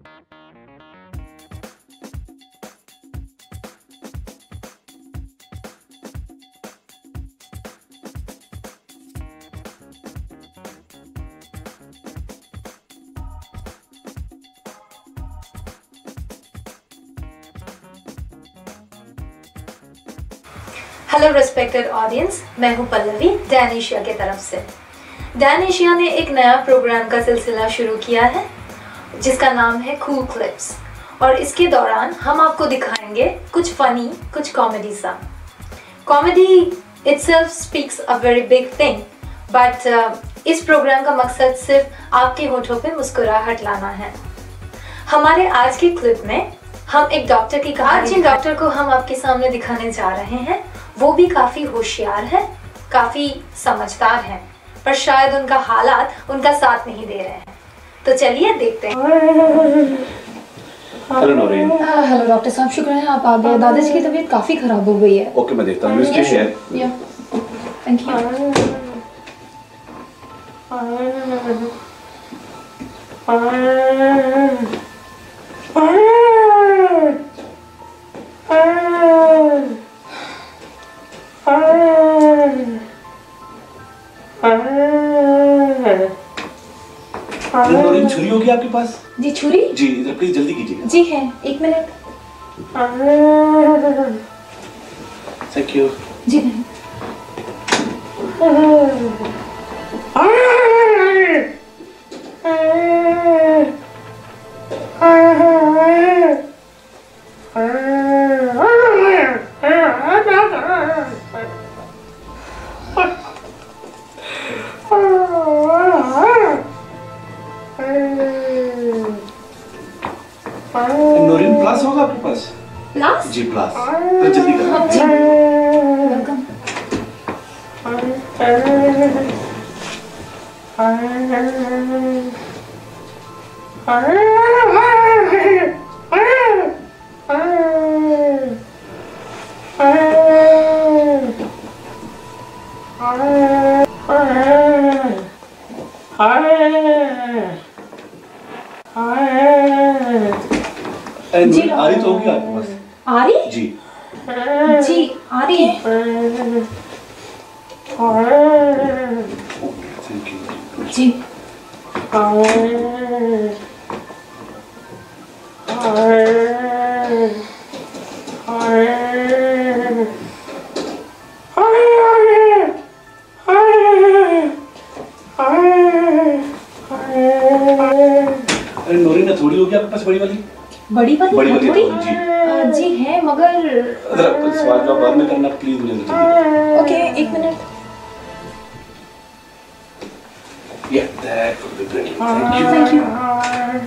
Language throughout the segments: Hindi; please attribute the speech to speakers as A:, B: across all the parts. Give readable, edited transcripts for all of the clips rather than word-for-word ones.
A: हेलो रिस्पेक्टेड ऑडियंस, मैं हूं पल्लवी डैन एशिया की तरफ से। डैन एशिया ने एक नया प्रोग्राम का सिलसिला शुरू किया है जिसका नाम है कूल क्लिप्स, और इसके दौरान हम आपको दिखाएंगे कुछ फनी, कुछ कॉमेडी सा। Comedy itself speaks a very big thing, but इस प्रोग्राम का मकसद सिर्फ आपके होठों पे मुस्कुराहट लाना है। हमारे आज के क्लिप में हम एक डॉक्टर की कहानी, जिन डॉक्टर को हम आपके सामने दिखाने जा रहे हैं वो भी काफी होशियार है, काफी समझदार है, पर शायद उनका हालात उनका साथ नहीं दे रहे हैं। तो चलिए देखते हैं।
B: हेलो नौरीन।
A: हेलो डॉक्टर साहब, शुक्र है आप आ गए। दादाजी की तबीयत काफी खराब हो गई है।
B: ओके, मैं देखता हूँ।
A: Thank you.
B: नौरीन, छुरी होगी आपके पास?
A: जी छुरी?
B: जी इधर प्लीज, जल्दी कीजिएगा।
A: जी है, 1 मिनट।
B: Thank you.
A: जी नहीं।
B: नौरीन, प्लास होगा आपके पास?
A: प्लास?
B: जी प्लास, तो जल्दी करो।
A: जी वेलकम।
B: जी आ रही तो होगी आपके पास?
A: आ रही?
B: जी
A: जी आ रही है।
B: Thank you.
A: जी
B: अरे नौरीन, थोड़ी होगी आपके पास बड़ी वाली?
A: बड़ी वाली?
B: बड़ी वाली
A: थोड़ी?
B: जी।
A: जी है, मगर
B: अगर सवाल जवाब बाद में करना प्लीज, मुझे जल्दी।
A: Okay 1 minute.
B: Yeah, that would be great.
A: Thank you.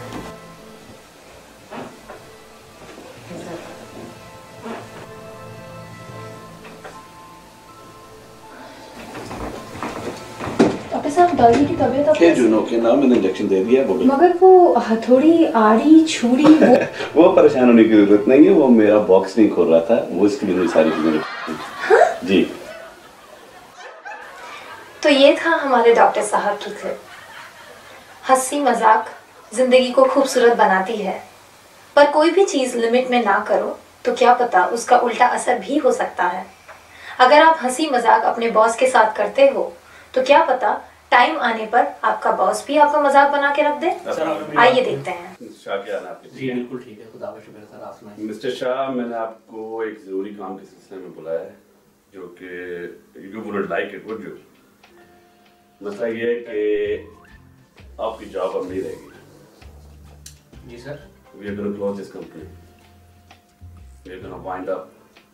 A: Doctor साहब, दादी की तबीयत
B: Okay, Juno, okay, now मैंने इंजेक्शन दे दिया है, वो
A: मगर वो हथौड़ी, आड़ी, छुरी
B: वो परेशान होने की जरूरत नहीं है। वो मेरा बॉक्स नहीं खोल रहा था, वो इसके लिए मुझे सारी चीजें रखी। जी
A: तो ये था हमारे डॉक्टर साहब की क्लिप। हंसी मजाक जिंदगी को खूबसूरत बनाती है, पर कोई भी चीज लिमिट में ना करो तो क्या पता उसका उल्टा असर भी हो सकता है। अगर आप हंसी मजाक अपने बॉस के साथ करते हो तो क्या पता टाइम आने पर आपका बॉस भी आपका मजाक बना के रख दे। आइए देखते हैं।
B: शाह, क्या हाल है आपके?
C: जी बिल्कुल ठीक है, खुदा का शुक्र है सर। आप सुनाइए।
B: मिस्टर शाह, मैंने आपको एक जरूरी काम के सिलसिले में बुलाया है, जो कि you would like it, would you? मसला ये है कि आपकी जॉब अब नहीं रहेगी।
C: जी sir.
B: We are gonna close this company, we are gonna wind up.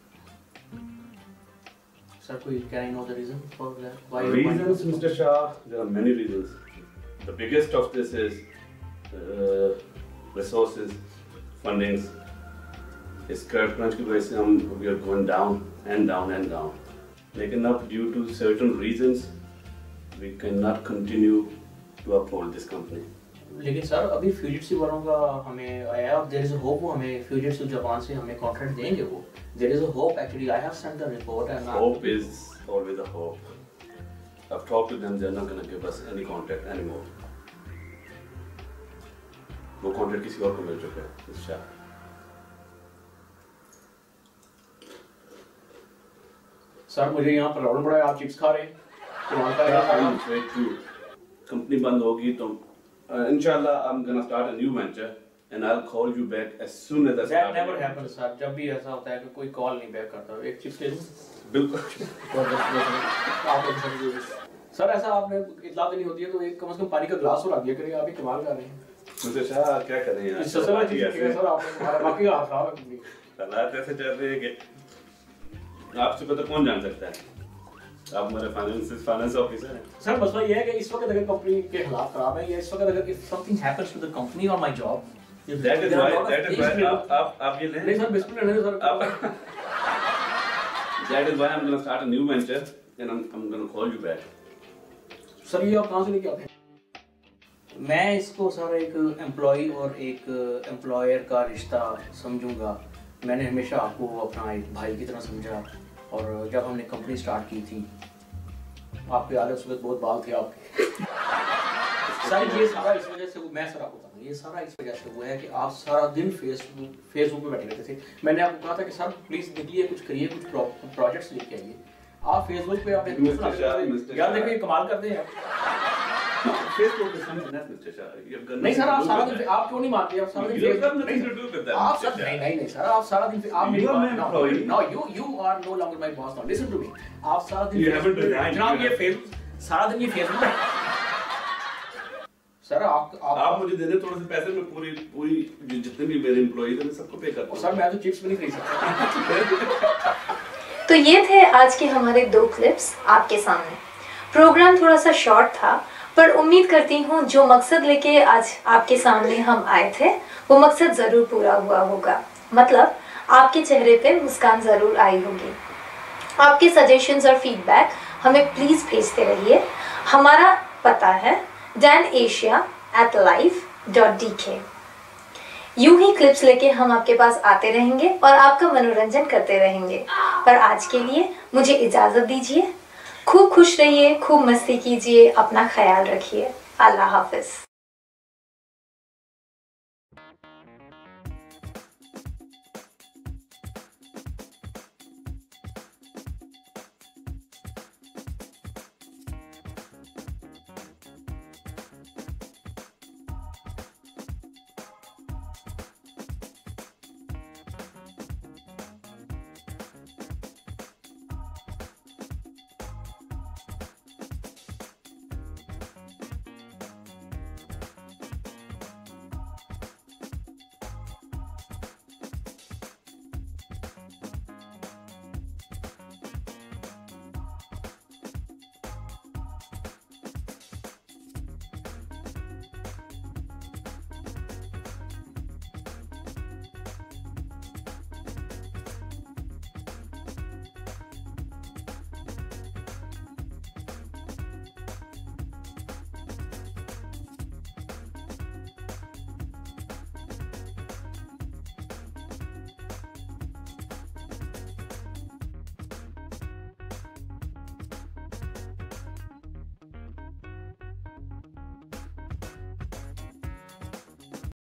C: Sir, कोई can I know the reason for that? Why
B: Reasons, Mr. Shah, there are many reasons. The biggest of this is resources, fundings. इस crunch की वजह से हम we are going down and down and down. लेकिन अब due to certain reasons, we cannot continue to uphold this company.
C: लेकिन सर अभी फ्यूजिटिव वालों का हमें आया, देयर इज अ होप, वो हमें फ्यूजिटिव जापान से हमें कॉन्ट्रैक्ट देंगे। वो there is a hope actually. I have sent the report and
B: Hope is always a hope. I've talked to them, they're not going to give us any contract anymore. वो कॉन्ट्रैक्ट किसी और को मिल चुका है। अच्छा
C: सर मुझे यहाँ पर प्रॉब्लम पड़ा है, आप चिप्स खा रहे हैं।
B: कंपनी बंद होगी तो इंशाल्लाह I am gonna start a new venture and I will call you back as soon as I
C: that never happens sir. जब भी ऐसा होता है कि कोई कॉल नहीं बैक करता, एक चिप्स ले लूं।
B: बिल्कुल
C: सर ऐसा आपने इतला देनी होती है तो एक कम से कम पानी का ग्लास और आ दिया करें। आप ही कमाल कर रहे हैं।
B: मुझे शाह क्या करें यार,
C: सर सर आपने बाकी हाथ खराब है।
B: हालात ऐसे चल रहे हैं कि आपसे पता कौन जान सकता है। आप हमारे फाइनेंस ऑफिसर हैं।
C: सर मसला ये है कि इस वक्त अगर कंपनी के हालात खराब है या इस वक्त अगर if something happens to the company और my job,
B: that is why आप ये लें।
C: नहीं सर बिस्कुट लेने दो sir.
B: That is why I am gonna start a new venture and I am gonna call you back.
C: Sir ये आप कहां से लेके आते हैं? मैं इसको सर एक एम्प्लॉय और एक एम्प्लॉयर का रिश्ता समझूंगा। मैंने हमेशा आपको अपना एक भाई की तरह समझा और जब हमने कंपनी स्टार्ट की थी, आपके याद है उस वक्त बहुत बाल थे आपके। सर ये सारा इस वजह से, मैं सर आपको बताऊँ, ये सारा इस वजह से हुआ है कि आप सारा दिन फेसबुक पे बैठे रहते थे। मैंने आपको कहा था कि सर प्लीज निकलिए, कुछ करिए, कुछ प्रोजेक्ट्स लेके आइए। आप फेसबुक पे अपने यार देखिए कमाल करते हैं
B: फेसबुक पे समझना मिस्टर शाह।
C: नहीं सर आप सारा दिन, आप क्यों नहीं मानते? आप सारा दिन आप सर नहीं सर आप सारा दिन आप मेरी no you are no longer my boss now. Listen to me. आप सारा दिन जनाब ये फेसबुक सारा दिन ये फेसबुक पे सर आप
B: मुझे दे दे थोड़े से पैसे, मैं पूरी जितने भी मेरे एम्प्लॉइज हैं मैं सबको पे करता हूं।
C: सर मैं तो चिप्स भी नहीं खरीद सकता।
A: तो ये थे आज के हमारे 2 क्लिप्स आपके सामने। प्रोग्राम थोड़ा सा शॉर्ट था, पर उम्मीद करती हूँ जो मकसद लेके आज आपके सामने हम आए थे वो मकसद ज़रूर पूरा हुआ होगा। मतलब आपके चेहरे पे मुस्कान ज़रूर आई होगी। आपके सजेशंस और फीडबैक हमें प्लीज़ भेजते रहिए। हमारा पता है danasia@life.dk। यूं ही क्लिप्स लेके हम आपके पास आते रहेंगे और आपका मनोरंजन करते रहेंगे। पर आज के लिए मुझे इजाज़त दीजिए। खूब खुश रहिए, खूब मस्ती कीजिए, अपना ख्याल रखिए। अल्लाह हाफिज।